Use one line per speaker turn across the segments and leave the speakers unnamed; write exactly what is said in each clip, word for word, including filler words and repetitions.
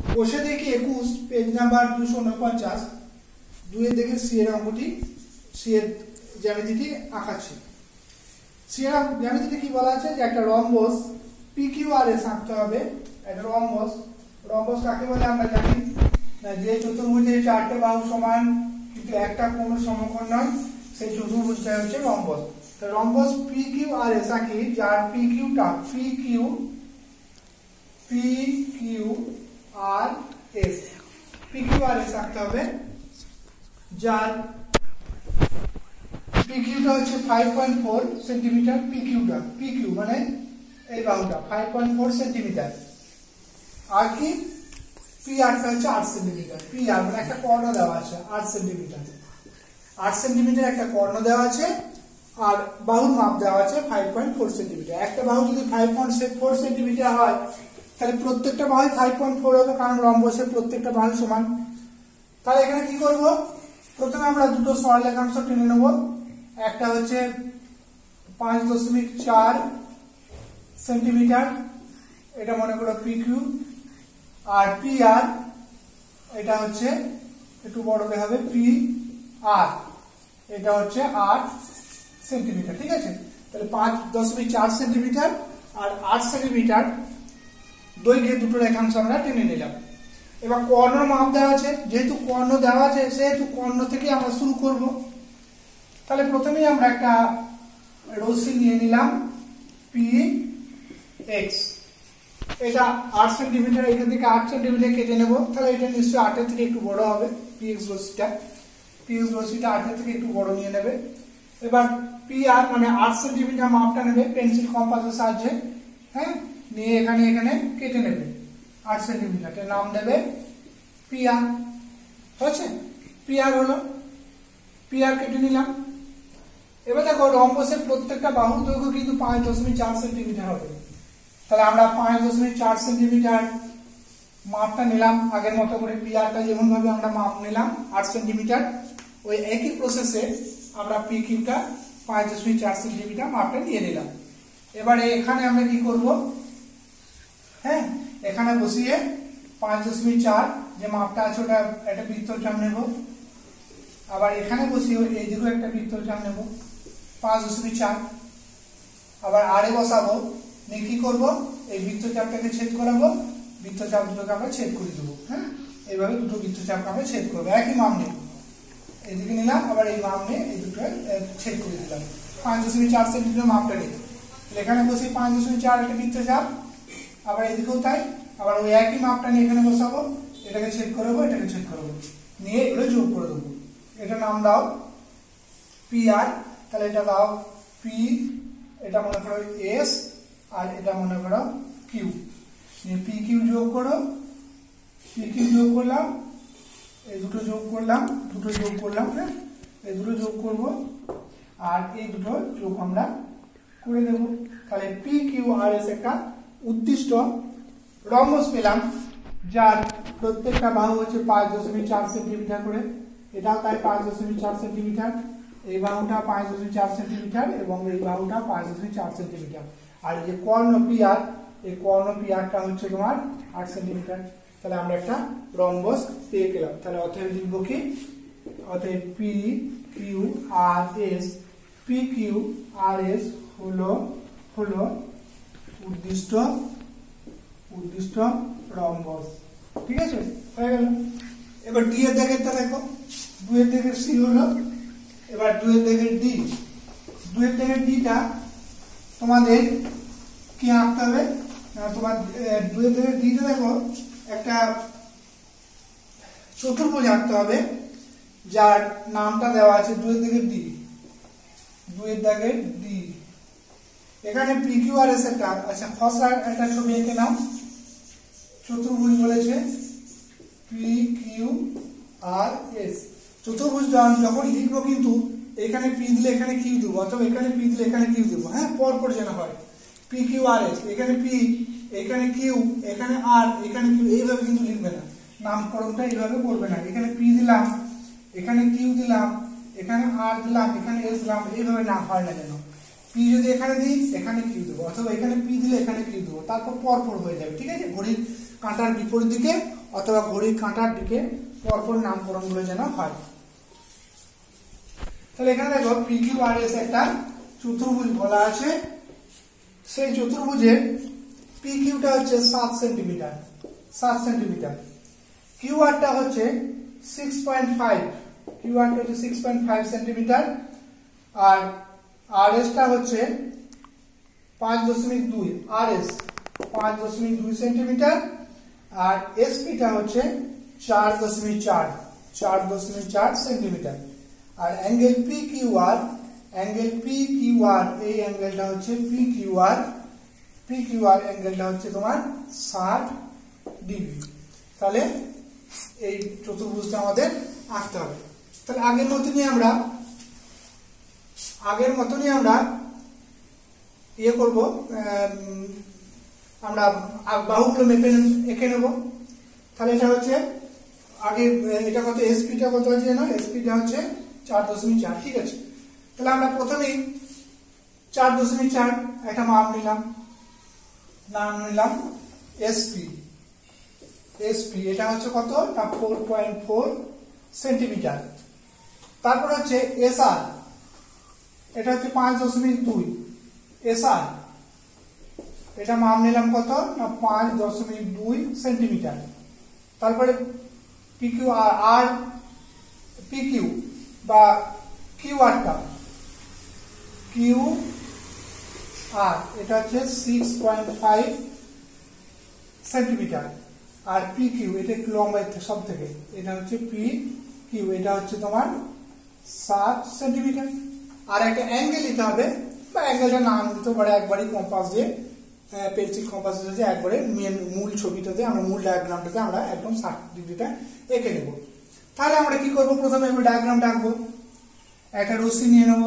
বসে দেখি একুশ পেজ নাম্বার দুশো উনপঞ্চাশ দুইয়ের দেখে সি এর অঙ্কটি সি এর জ্যামিতিটি আঁকাচ্ছি। সি এর জ্যামিতিতে কি বলা আছে যে একটা rhombus P Q R S আঁকতে হবে। একটা রম্বস রম্বস কাকে বলে আমরা জানি না, যে চতুর্ভুজের চারটে বাহু সমান কিন্তু একটা কোণ সমকোণ নয় সেই চতুর্ভুজটা হচ্ছে রম্বস। তো rhombus P Q R S আঁকি, যার পি কিউটা P Q P Q R S P Q R S আঁকতে হবে, যার পি কিউটা হচ্ছে five point four centimetre. P কিউটা পি কিউ মানে এই বাহুটা ফাইভ পয়েন্ট ফোর সেন্টিমিটার, আর কি পি আরটা হচ্ছে আট সেন্টিমিটার। পি আর মানে একটা কর্ণ দেওয়া আছে আট সেন্টিমিটার, আট সেন্টিমিটার একটা কর্ণ দেওয়া আছে, আর বাহুর মাপ দেওয়া আছে ফাইভ পয়েন্ট ফোর সেন্টিমিটার। একটা বাহু যদি ফাইভ পয়েন্ট ফোর সেন্টিমিটার হয় তাহলে প্রত্যেকটা বাহু ফাইভ পয়েন্ট ফোর হবে, কারণ রম্বসের প্রত্যেকটা বাহু সমান। তাহলে এখানে কি করব, প্রথমে আমরা দুটো সরলরেখাংশ টেনে নেব। একটা হচ্ছে পাঁচ দশমিক চার সেন্টিমিটার, এটা মনে করো পি কিউ, আর পি আর এটা হচ্ছে একটু বড় হবে পি আর, এটা হচ্ছে আট সেন্টিমিটার। ঠিক আছে, তাহলে পাঁচ দশমিক চার সেন্টিমিটার আর আট সেন্টিমিটার দৈর্ঘ্যে দুটো রেখাংশ আমরা টেনে নিলাম। এবার কর্ণ মাপ দেওয়া আছে, যেহেতু কর্ণ দেওয়া আছে সেহেতু কর্ণ থেকে আমরা শুরু করব। তাহলে প্রথমেই আমরা একটা রশ্মি নিয়ে নিলাম পি এক্স, এটা আট সেন্টিমিটার, এখান থেকে আট সেন্টিমিটার কেটে নেব। তাহলে এটা নিশ্চয়ই আটের থেকে একটু বড় হবে। পি এক্স রশ্মিটা পি এক্স রশ্মিটা আটের থেকে একটু বড় নিয়ে নেবে। এবার পি আর মানে আট সেন্টিমিটার মাপটা নেবে পেন্সিল কম্পাসের সাহায্যে, হ্যাঁ, নিয়ে এখানে এখানে কেটে নেবে আট সেন্টিমিটার, নাম দেবে পি আর। হচ্ছে পি আর হলো, পি আর কেটে নিলাম। এবার দেখো রম্বসের প্রত্যেকটা বাহুর দৈর্ঘ্য কিন্তু পাঁচ দশমিক চার সেন্টিমিটার হবে। তাহলে আমরা পাঁচ দশমিক চার সেন্টিমিটার মাপটা নিলাম আগের মতো করে। পি আরটা যেমন ভাবে আমরা মাপ নিলাম আট সেন্টিমিটার, ওই একই প্রসেসে আমরা পি কিউটা পাঁচ দশমিক চার সেন্টিমিটার মাপটা নিয়ে নিলাম। এবারে এখানে আমরা কি করব, হ্যাঁ, এখানে বসিয়ে পাঁচ দশমিক চার যে মাপটা আছে ওটা একটা বৃত্তচাপ নেব। আবার এখানে বসিয়ে এই দিকে একটা বৃত্তচাপ নেব পাঁচ দশমিক চার, আবার আরে বসাবো, নিয়ে কি করবো, এই বৃত্তচাপটাকে ছেদ করাবো, বৃত্তচাপ দুটোকে আমরা ছেদ করে দেবো। হ্যাঁ, এইভাবে দুটো বৃত্তচাপকে আমরা ছেদ করবো, একই মাপ নিয়ে এইদিকে নিলাম, আবার এই মাপ নিয়ে এই দুটো ছেদ করে দিলাম পাঁচ দশমিক চার সেন্টিমিটার মাপটা নিয়ে। এখানে বসে পাঁচ দশমিক চার একটা বৃত্তচাপ, আবার এদিকেও তাই, আবার ওই একই মাপটা নিয়ে এখানে বসাবো, এটাকে ছেদ করবো, এটাকে ছেদ করবো, নিয়ে এগুলো যোগ করে দেবো। এটা নাম দাও পি আর, তাহলে এটা দাও পি, এটা মনে করো এস, আর এটা মনে করো কিউ। পি কিউ যোগ করো, পি কিউ যোগ করলাম, এই দুটো যোগ করলাম, দুটো যোগ করলাম, হ্যাঁ, এই দুটো যোগ করব, আর এই দুটো যোগ আমরা করে দেব। তাহলে পি কিউ আর এস একটা উদ্দিষ্ট রম্বস পেলাম, যার প্রত্যেকটা বাহু হচ্ছে পাঁচ দশমিক চার সেন্টিমিটার করে। এটাও তাই পাঁচ দশমিক চার সেন্টিমিটার, এই বাহুটা পাঁচ দশমিক চার সেন্টিমিটার এবং এই বাহুটা পাঁচ দশমিক চার সেন্টিমিটার। আর এই যে কর্ণ পি আর, এই কর্ণ পি আরটা হচ্ছে তোমার আট সেন্টিমিটার। তাহলে আমরা একটা রম্বস পেয়ে গেলাম। তাহলে অতএব লিখবো কি, অতএব P Q R S, P Q R S হলো হলো উদ্দিষ্ট উদ্দিষ্ট রম্বস। ঠিক আছে, হয়ে গেল। এবার ডি এর দাগেরটা দেখো, দুই এর দাগের সি হলো, এবার দুই এর দাগের ডি। দুই এর দাগের ডিটা তোমাদের কি আঁকতে হবে, তোমার দুই এর দাগের ডিটা দেখো একটা চতুর্ভুজ আঁকতে হবে, যার নামটা দেওয়া আছে দুই এর দাগের ডি। দুই এর দাগের ডি, এখানে পি কিউ আর এস একটা, আচ্ছা খসড়া একটা ছবি এঁকে নাও। চতুর্ভুজ বলেছে পি কিউ আর এস, চতুর্ভুজ যখন লিখবো কিন্তু এখানে পি দিলে এখানে কিউ দেবো, অথবা এখানে পি দিলে এখানে কিউ দেবো, হ্যাঁ, পর পর যেন হয়। পি কিউ আর এস, এখানে পি, এখানে কিউ, এখানে আর, এখানে কিউ, এইভাবে কিন্তু লিখবে না, নামকরণটা এইভাবে করবে না। এখানে পি দিলাম, এখানে কিউ দিলাম, এখানে আর দিলাম, এখানে এস দিলাম, এইভাবে না হয় না যেন। পি যদি এখানে দিই এখানে কিউ দেবো, অথবা এখানে পি দিলে এখানে কিউ দেবো, তারপর পর পর হয়ে যাবে। ঠিক আছে, ঘড়ির কাঁটার বিপরীত দিকে অথবা ঘড়ির কাঁটার দিকে পরপর নামকরণগুলো যেন হয়। তাহলে এখানে দেখো পি কিউ আর এস একটা চতুর্ভুজ বলা আছে। সেই চতুর্ভুজের পি কিউটা হচ্ছে সাত সেন্টিমিটার, সাত সেন্টিমিটার। কিউ আরটা হচ্ছে সিক্স পয়েন্ট ফাইভ, কিউ আরটা হচ্ছে সিক্স পয়েন্ট ফাইভ সেন্টিমিটার। আর আর এসটা হচ্ছে পাঁচ দশমিক দুই, আর এস পাঁচ দশমিক দুই সেন্টিমিটার। আর এসপিটা হচ্ছে চার দশমিক চার, চার দশমিক চার সেন্টিমিটার। আর angle P Q R, angle P Q R, এই অ্যাঙ্গেলটা হচ্ছে পি কিউ আর, পি কিউ আর অ্যাঙ্গেলটা হচ্ছে তোমার ষাট ডিগ্রি। তাহলে এই চতুর্ভুজটা আমাদের আঁকতে হবে। তাহলে আগের মতনই আমরা আগের মতনই আমরা ইয়ে করব, আমরা বাহুগুলো মেপে এঁকে নেব। তাহলে এটা হচ্ছে আগে এটা কত, এসপিটা কত আছে জানো, এসপিটা হচ্ছে চার দশমিক চার। ঠিক আছে, তাহলে আমরা প্রথমেই চার দশমিক চার একটা মাপ নিলাম, নাম নিলাম এসপি। এসপি এটা হচ্ছে কত না ফোর পয়েন্ট ফোর সেন্টিমিটার। তারপর হচ্ছে এসআর, এটা হচ্ছে পাঁচ দশমিক দুই। এসআর এটা মাপ নিলাম কত না পাঁচ দশমিক দুই সেন্টিমিটার। তারপরে পিকিউ আর, আর পিকিউ বা কিউ আরটা, কিউ আর এটা হচ্ছে সিক্স পয়েন্ট ফাইভ সেন্টিমিটার। আর পি কিউ এটা একটু লম্বা সব থেকে, এটা হচ্ছে পি কিউ, এটা হচ্ছে তোমার সাত সেন্টিমিটার। আর একটা অ্যাঙ্গেল নিতে হবে, বা অ্যাঙ্গেলটা নাম দিতে পারে একবারই কম্পাস দিয়ে, পেন্সিল কম্পাস দিয়ে একবারে মেন মূল ছবিটাতে আমরা মূল ডায়াগ্রামটাতে আমরা একদম ষাট ডিগ্রিটা এঁকে নেব। তাহলে আমরা কি করব, প্রথমে আমি ডায়াগ্রামটা আঁকবো। একটা রশ্মি নিয়ে নেব,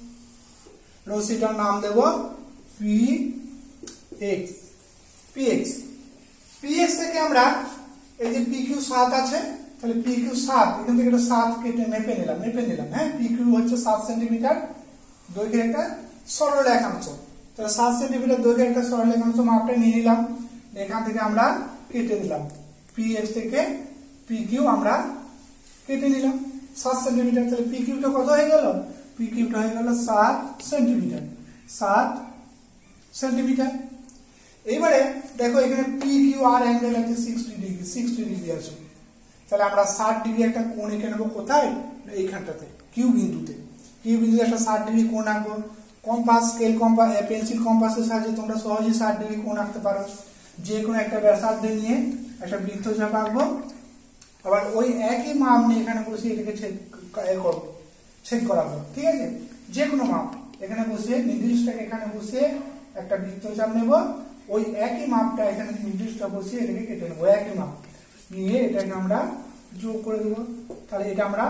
রশ্মিটার নাম দেব P X, P X. P X থেকে আমরা এই যে পি কিউ সাত আছে, তাহলে পি কিউ সাত, এখান থেকে একটা সাত কেটে মেপে নিলাম, মেপে নিলাম হ্যাঁ। পি কিউ হচ্ছে সাত সেন্টিমিটার দৈর্ঘ্যের একটা সরলরেখাংশ। তাহলে সাত সেন্টিমিটার দৈর্ঘ্যের একটা সরলরেখাংশ মাপটা নিয়ে নিলাম, এখান থেকে আমরা কেটে নিলাম। পি এক্স থেকে পি কিউ আমরা কেটে নিলাম সাত সেন্টিমিটার। তাহলে পি কিউটা কত হয়ে গেল, পি কিউটা হয়ে গেল সাত সেন্টিমিটার, সাত সেন্টিমিটার। এইবারে দেখো এখানে পি কিউ আর অ্যাঙ্গেল আছে সিক্সটি ডিগ্রি, সিক্সটি ডিগ্রি আছে। তাহলে আমরা ষাট ডিগ্রি একটা কোণ এঁকে নেবো, কোথায়, এইখানটাতে কিউ বিন্দুতে। কিউ বিন্দুতে একটা ষাট ডিগ্রি কোণ আঁকবো। কম্পাস, স্কেল কম্পাস, পেন্সিল কম্পাসের সাহায্যে তোমরা সহজেই ষাট ডিগ্রি কোণ আঁকতে পারো। যে কোনো একটা ব্যাসার্ধ নিয়ে একটা বৃত্তচাপ আঁকবো। আবার ওই একই মাপ নিয়ে এখানে বসে এটাকে ছেদ করবো, ছেদ করাবো। ঠিক আছে, যে কোনো মাপ এখানে বসিয়ে নির্দিষ্ট এখানে বসিয়ে একটা বৃত্তচাপ নেব, ওই একই মাপটা এখানে নির্দিষ্ট বসিয়ে এটাকে কেটে নেবো। একই মাপ নিয়ে এটাকে আমরা যোগ করে দেবো। তাহলে এটা আমরা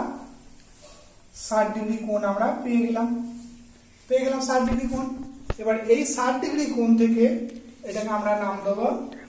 ষাট ডিগ্রি কোণ আমরা পেয়ে গেলাম, পেয়ে গেলাম ষাট ডিগ্রি কোণ। এবার এই ষাট ডিগ্রি কোণ থেকে এটাকে আমরা নাম দেবো,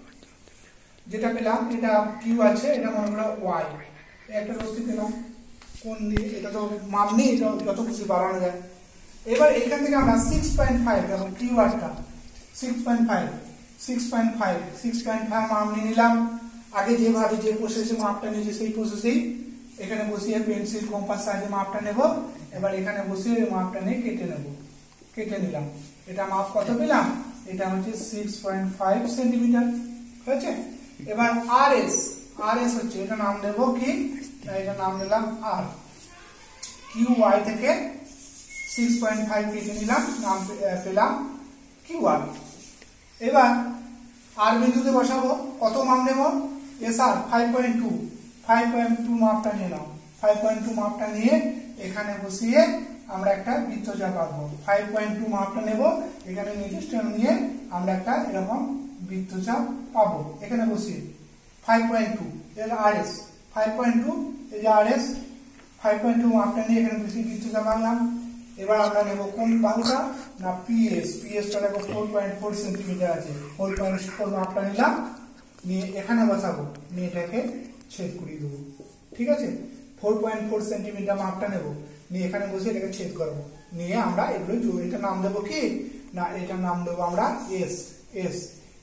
যেটা পেলাম এটা কিউ আছে, এটা মনে করো ওয়াই। একটা রশ্মি পেলাম কোণ দিয়ে, এটা তো মাপ নেই, এটা যত খুশি বাড়ানো যায়। এবার এখান থেকে আমরা সিক্স পয়েন্ট ফাইভ দেখো কিউ আরটা six point five, six point five, six point five মাপ নিয়ে নিলাম। আগে যেভাবে যে প্রসেসে মাপটা নিয়েছি সেই প্রসেসেই এখানে বসিয়ে পেন্সিল কম্পাস সাহায্যে মাপটা নেব। এবার এখানে বসিয়ে মাপটা নিয়ে কেটে নেব, কেটে নিলাম। এটা মাপ কত পেলাম, এটা হচ্ছে সিক্স পয়েন্ট ফাইভ সেন্টিমিটার হয়েছে। এবার আর এস, আর এস হচ্ছে এটা নাম দেব কি, এটা নাম দিলাম আর। কিউ ওয়াই থেকে সিক্স পয়েন্ট ফাইভ কেটে নিলাম, নাম পেলাম কিউ আর। এবার আর বিন্দুতে বসাবো, কত মাপ নেব, S R five point two, five point two মাপটা নিলাম। ফাইভ পয়েন্ট টু মাপটা নিয়ে এখানে বসিয়ে আমরা একটা বৃত্তচাপ আঁকবো। ফাইভ পয়েন্ট টু মাপটা নেব, এখানে নির্দিষ্ট নিয়ে আমরা একটা এরকম বৃত্তচাপ পাবো। এখানে বসিয়ে ফাইভ পয়েন্ট টু এর R S, five point two এই যে R S, five point two মাপটা নিয়ে এখানে বসিয়ে বৃত্তচাপ আঁকলাম। এবার আমরা নেব কোন বাহুটা না পিএস, পিএসটা দেখো ফোর পয়েন্ট ফোর সেন্টিমিটার আছে, ফোর পয়েন্ট ফোর মাপটা নিলাম, নিয়ে এখানে বসাবো, নিয়ে এটাকে ছেদ করিয়ে দেবো। ঠিক আছে, ফোর পয়েন্ট ফোর সেন্টিমিটার মাপটা নেব, নিয়ে এখানে বসে এটাকে ছেদ করবো। নিয়ে আমরা এগুলো এটা নাম দেবো কি না, এটার নাম দেবো আমরা এস, এস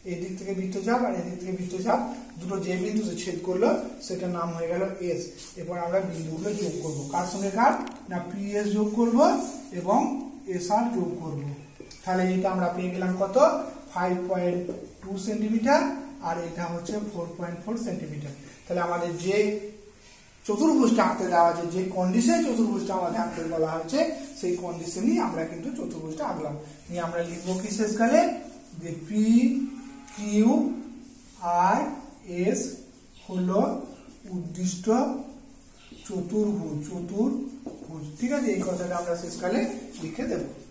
এই দিক থেকে বৃত্তচাপ আর এই দিক থেকে বৃত্তচাপ দুটো যে বিন্দুতে ছেদ করলো সেটার নাম হয়ে গেল এস। এরপর আমরা বিন্দুগুলো যোগ করব, কার সঙ্গে কার না পি এস যোগ করব এবং এস আর যোগ করব। তাহলে এটা আমরা পেয়ে গেলাম কত ফাইভ পয়েন্ট টু সেন্টিমিটার আর এটা হচ্ছে ফোর পয়েন্ট ফোর সেন্টিমিটার। তাহলে আমাদের যে চতুর্ভুজটা আঁকতে দেওয়া আছে, যে কন্ডিশনে চতুর্ভুজটা আমাদের আঁকতে বলা হয়েছে সেই কন্ডিশনই আমরা কিন্তু চতুর্ভুজটা আঁকলাম। নিয়ে আমরা লিখবো কি শেষকালে যে পি কিউ আর এস হলো উদ্দিষ্ট চতুর্ভুজ চতুর্ভুজ ঠিক আছে, এই কথাটা আমরা শেষকালে লিখে দেবো।